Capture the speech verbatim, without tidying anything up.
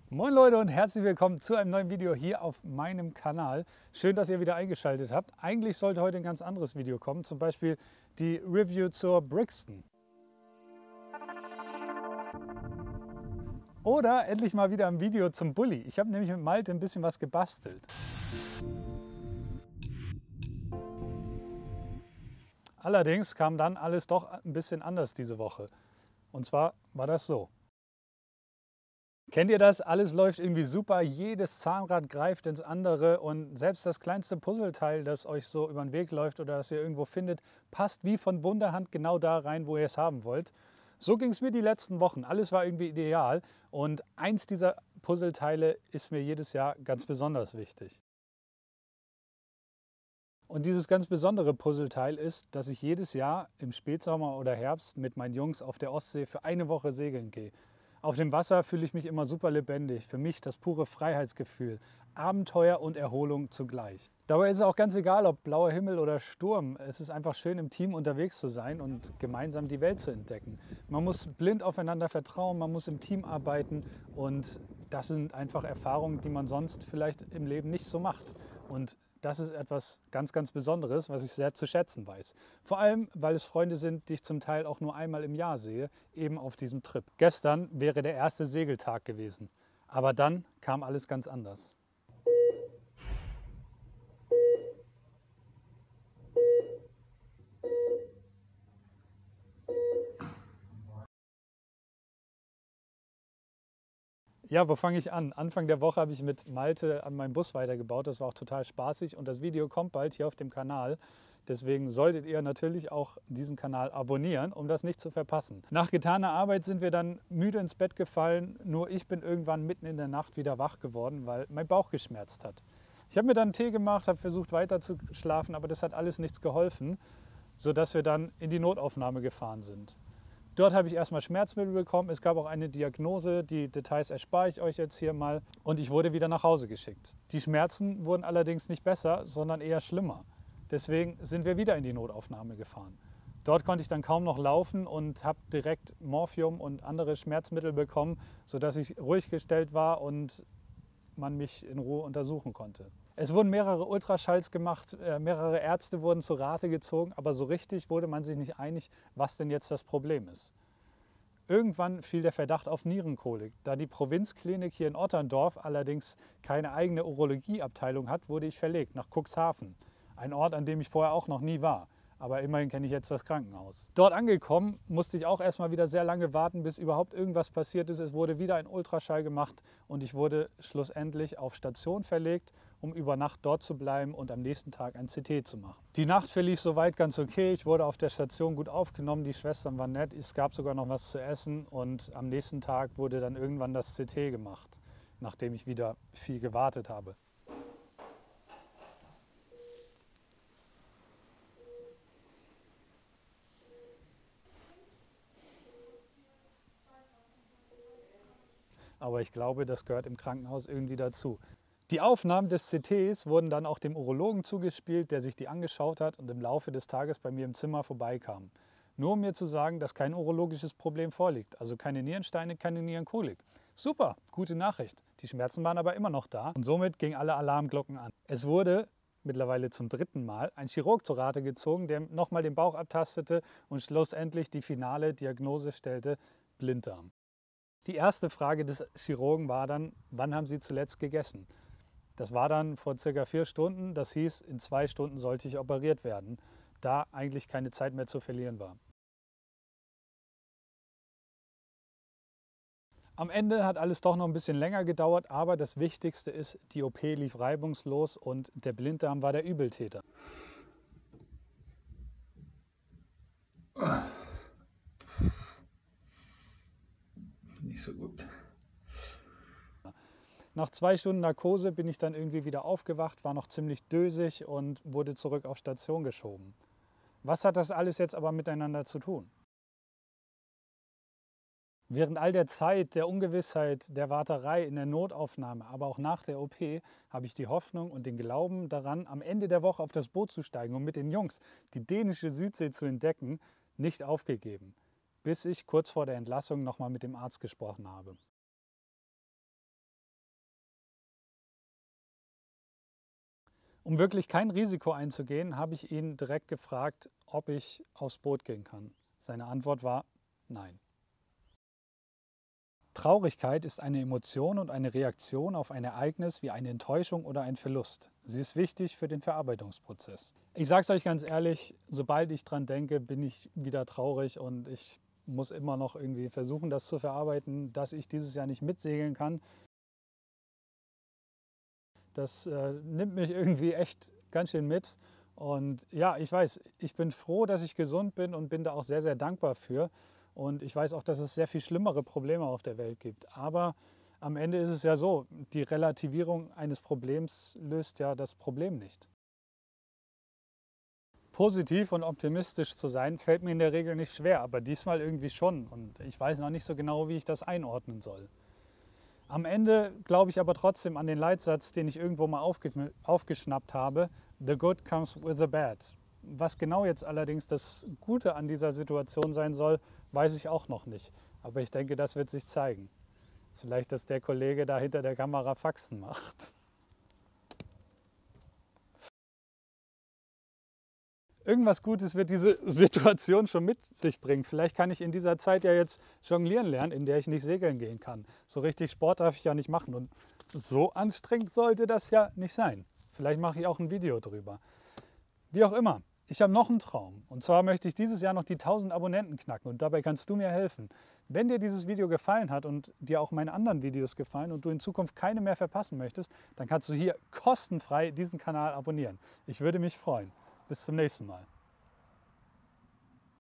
Moin Leute und herzlich willkommen zu einem neuen Video hier auf meinem Kanal. Schön, dass ihr wieder eingeschaltet habt. Eigentlich sollte heute ein ganz anderes Video kommen, zum Beispiel die Review zur Brixton. Oder endlich mal wieder ein Video zum Bulli. Ich habe nämlich mit Malte ein bisschen was gebastelt. Allerdings kam dann alles doch ein bisschen anders diese Woche. Und zwar war das so. Kennt ihr das? Alles läuft irgendwie super, jedes Zahnrad greift ins andere und selbst das kleinste Puzzleteil, das euch so über den Weg läuft oder das ihr irgendwo findet, passt wie von Wunderhand genau da rein, wo ihr es haben wollt. So ging es mir die letzten Wochen. Alles war irgendwie ideal und eins dieser Puzzleteile ist mir jedes Jahr ganz besonders wichtig. Und dieses ganz besondere Puzzleteil ist, dass ich jedes Jahr im Spätsommer oder Herbst mit meinen Jungs auf der Ostsee für eine Woche segeln gehe. Auf dem Wasser fühle ich mich immer super lebendig. Für mich das pure Freiheitsgefühl. Abenteuer und Erholung zugleich. Dabei ist es auch ganz egal, ob blauer Himmel oder Sturm. Es ist einfach schön, im Team unterwegs zu sein und gemeinsam die Welt zu entdecken. Man muss blind aufeinander vertrauen, man muss im Team arbeiten und das sind einfach Erfahrungen, die man sonst vielleicht im Leben nicht so macht. Und das ist etwas ganz, ganz Besonderes, was ich sehr zu schätzen weiß. Vor allem, weil es Freunde sind, die ich zum Teil auch nur einmal im Jahr sehe, eben auf diesem Trip. Gestern wäre der erste Segeltag gewesen, aber dann kam alles ganz anders. Ja, wo fange ich an? Anfang der Woche habe ich mit Malte an meinem Bus weitergebaut. Das war auch total spaßig und das Video kommt bald hier auf dem Kanal. Deswegen solltet ihr natürlich auch diesen Kanal abonnieren, um das nicht zu verpassen. Nach getaner Arbeit sind wir dann müde ins Bett gefallen. Nur ich bin irgendwann mitten in der Nacht wieder wach geworden, weil mein Bauch geschmerzt hat. Ich habe mir dann einen Tee gemacht, habe versucht weiter zu schlafen, aber das hat alles nichts geholfen, sodass wir dann in die Notaufnahme gefahren sind. Dort habe ich erstmal Schmerzmittel bekommen. Es gab auch eine Diagnose, die Details erspare ich euch jetzt hier mal. Und ich wurde wieder nach Hause geschickt. Die Schmerzen wurden allerdings nicht besser, sondern eher schlimmer. Deswegen sind wir wieder in die Notaufnahme gefahren. Dort konnte ich dann kaum noch laufen und habe direkt Morphium und andere Schmerzmittel bekommen, sodass ich ruhig gestellt war und man mich in Ruhe untersuchen konnte. Es wurden mehrere Ultraschalls gemacht, mehrere Ärzte wurden zu Rate gezogen, aber so richtig wurde man sich nicht einig, was denn jetzt das Problem ist. Irgendwann fiel der Verdacht auf Nierenkolik. Da die Provinzklinik hier in Otterndorf allerdings keine eigene Urologieabteilung hat, wurde ich verlegt nach Cuxhaven. Ein Ort, an dem ich vorher auch noch nie war. Aber immerhin kenne ich jetzt das Krankenhaus. Dort angekommen musste ich auch erstmal wieder sehr lange warten, bis überhaupt irgendwas passiert ist. Es wurde wieder ein Ultraschall gemacht und ich wurde schlussendlich auf Station verlegt, um über Nacht dort zu bleiben und am nächsten Tag ein C T zu machen. Die Nacht verlief soweit ganz okay. Ich wurde auf der Station gut aufgenommen, die Schwestern waren nett, es gab sogar noch was zu essen und am nächsten Tag wurde dann irgendwann das C T gemacht, nachdem ich wieder viel gewartet habe. Aber ich glaube, das gehört im Krankenhaus irgendwie dazu. Die Aufnahmen des C Ts wurden dann auch dem Urologen zugespielt, der sich die angeschaut hat und im Laufe des Tages bei mir im Zimmer vorbeikam. Nur um mir zu sagen, dass kein urologisches Problem vorliegt, also keine Nierensteine, keine Nierenkolik. Super, gute Nachricht. Die Schmerzen waren aber immer noch da und somit gingen alle Alarmglocken an. Es wurde mittlerweile zum dritten Mal ein Chirurg zur Rate gezogen, der nochmal den Bauch abtastete und schlussendlich die finale Diagnose stellte: Blinddarm. Die erste Frage des Chirurgen war dann: Wann haben Sie zuletzt gegessen? Das war dann vor circa vier Stunden. Das hieß, in zwei Stunden sollte ich operiert werden, da eigentlich keine Zeit mehr zu verlieren war. Am Ende hat alles doch noch ein bisschen länger gedauert, aber das Wichtigste ist, die O P lief reibungslos und der Blinddarm war der Übeltäter. Nicht so gut. Nach zwei Stunden Narkose bin ich dann irgendwie wieder aufgewacht, war noch ziemlich dösig und wurde zurück auf Station geschoben. Was hat das alles jetzt aber miteinander zu tun? Während all der Zeit, der Ungewissheit, der Warterei in der Notaufnahme, aber auch nach der O P, habe ich die Hoffnung und den Glauben daran, am Ende der Woche auf das Boot zu steigen und mit den Jungs die dänische Südsee zu entdecken, nicht aufgegeben, bis ich kurz vor der Entlassung nochmal mit dem Arzt gesprochen habe. Um wirklich kein Risiko einzugehen, habe ich ihn direkt gefragt, ob ich aufs Boot gehen kann. Seine Antwort war nein. Traurigkeit ist eine Emotion und eine Reaktion auf ein Ereignis wie eine Enttäuschung oder ein Verlust. Sie ist wichtig für den Verarbeitungsprozess. Ich sage es euch ganz ehrlich, sobald ich dran denke, bin ich wieder traurig und ich muss immer noch irgendwie versuchen, das zu verarbeiten, dass ich dieses Jahr nicht mitsegeln kann. Das äh, nimmt mich irgendwie echt ganz schön mit. Und ja, ich weiß, ich bin froh, dass ich gesund bin und bin da auch sehr, sehr dankbar für. Und ich weiß auch, dass es sehr viel schlimmere Probleme auf der Welt gibt. Aber am Ende ist es ja so, die Relativierung eines Problems löst ja das Problem nicht. Positiv und optimistisch zu sein, fällt mir in der Regel nicht schwer, aber diesmal irgendwie schon. Und ich weiß noch nicht so genau, wie ich das einordnen soll. Am Ende glaube ich aber trotzdem an den Leitsatz, den ich irgendwo mal aufge aufgeschnappt habe: The good comes with the bad. Was genau jetzt allerdings das Gute an dieser Situation sein soll, weiß ich auch noch nicht. Aber ich denke, das wird sich zeigen. Vielleicht, dass der Kollege da hinter der Kamera Faxen macht. Irgendwas Gutes wird diese Situation schon mit sich bringen. Vielleicht kann ich in dieser Zeit ja jetzt jonglieren lernen, in der ich nicht segeln gehen kann. So richtig Sport darf ich ja nicht machen und so anstrengend sollte das ja nicht sein. Vielleicht mache ich auch ein Video drüber. Wie auch immer, ich habe noch einen Traum. Und zwar möchte ich dieses Jahr noch die tausend Abonnenten knacken und dabei kannst du mir helfen. Wenn dir dieses Video gefallen hat und dir auch meine anderen Videos gefallen und du in Zukunft keine mehr verpassen möchtest, dann kannst du hier kostenfrei diesen Kanal abonnieren. Ich würde mich freuen. Bis zum nächsten Mal.